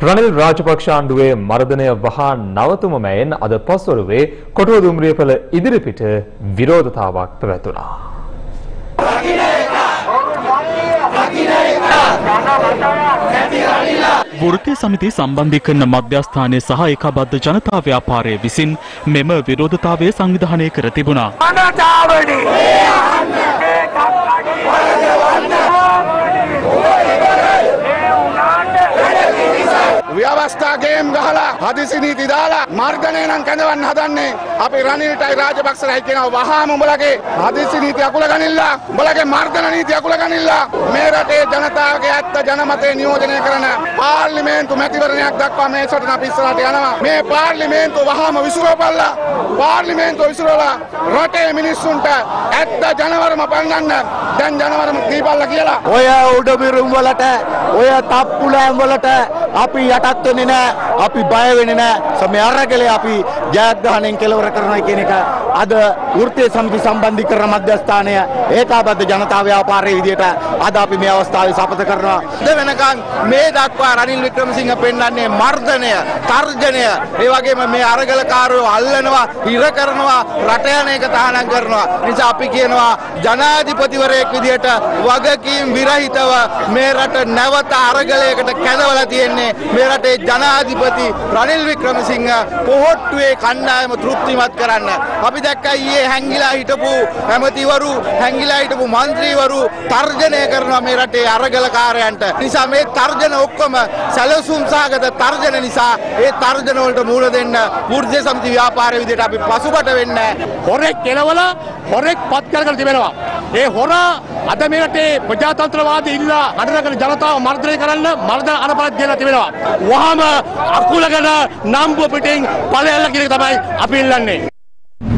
රනිල් රාජපක්ෂ ආණ්ඩුවේ මර්ධනය වහා නවතුම මැයෙන් අද පස්වරුවේ කොටුව දුම්රියපල ඉදිරිපිට විරෝධතාවක් පැවැතුණා. වෘත්තීය සමිති සම්බන්ධීකරණ මධ්‍යස්ථානයේ සහ ඒකාබද්ධ ජනතා ව්‍යාපාරයේ විසින් මෙම විරෝධතාවය සංවිධානය කර තිබුණා. ව්‍යවස්ථා ගේම් ගහලා හදිසි නීති දාලා මර්ධනය නම් කැඳවන්න හදන්නේ අපි රනිල්ටයි රාජපක්ෂලයි කියනවා වහාම උඹලගේ හදිසි නීති අකුල ගනිල්ලා උඹලගේ මර්ධන නීති අකුල ගනිල්ලා මේ රටේ ජනතාවගේ ඇත්ත ජනමතය නියෝජනය කරන පාර්ලිමේන්තු මැතිවරණයක් දක්වා මේ සටන අපි ඉස්සරහට යනවා මේ පාර්ලිමේන්තුව වහාම විසිරවපල්ලා පාර්ලිමේන්තුව විසිරවලා රටේ මිනිස්සුන්ට ඇත්ත ජනවරම පන්නන්න දැන් ජනවරම දීපල්ලා කියලා ඔය උඩබිරුම් වලට ඔය තප්පුලෑම් වලට අපි යටත් වෙන්නේ නැහැ අපි බය වෙන්නේ නැහැ මේ අරගලේ අපි ජයග්‍රහණයෙන් කෙලවර කරනවා කියන එක අද වෘත්තීය සමිති සම්බන්ධීකරණ මධ්‍යස්ථානය ඒකාබද්ධ ජනතා ව්‍යාපාරයේ විදියට අද අපි මේ අවස්ථාවේ සපත කරනවා අද වෙනකන් මේ දක්වා රනිල් වික්‍රමසිංහ පෙන්වන්නේ මර්ධනය තර්ජනය ඒ වගේම මේ අරගලකාරයෝ අල්ලනවා හිර කරනවා රට යන එක තහනම් කරනවා නිසා අපි කියනවා ජනාධිපතිවරයෙක් විදියට වගකීම් විරහිතව මේ රට නැවත අරගලයකට කැඳවලා තියෙන්නේ මේ රටේ ජනාධිපති රනිල් වික්‍රමසිංහ පොහොට්ටුවේ කණ්ඩායම තෘප්තිමත් කරන්න අපි දැක්කා ඊයේ හැංගිලා හිටපු ඇමතිවරු හැංගිලා හිටපු മന്ത്രിවරු තර්ජනය කරනවා මේ රටේ අරගලකාරයන්ට නිසා මේ තර්ජන ඔක්කොම සැලසුම් සහගත තර්ජන නිසා ඒ තර්ජන වලට මුහුණ දෙන්න වෘත්තීය සමිති ව්‍යාපාරයේ විදිහට අපි පසුබට වෙන්නේ හොරෙක් කෙලවලා හොරෙක් පත් කරගෙන තිබෙනවා ඒ හොරා අද මේ රටේ ප්‍රජාතන්ත්‍රවාදී ඉල්ලා අඬනගෙන ජනතාව මර්ධනය කරන්න මර්ධන අනපනත් දෙලා තිබෙනවා වහාම අකුලගෙන නම්බුව පිටින් ඵලයල්ලා කියන එක තමයි අපි ඉල්ලන්නේ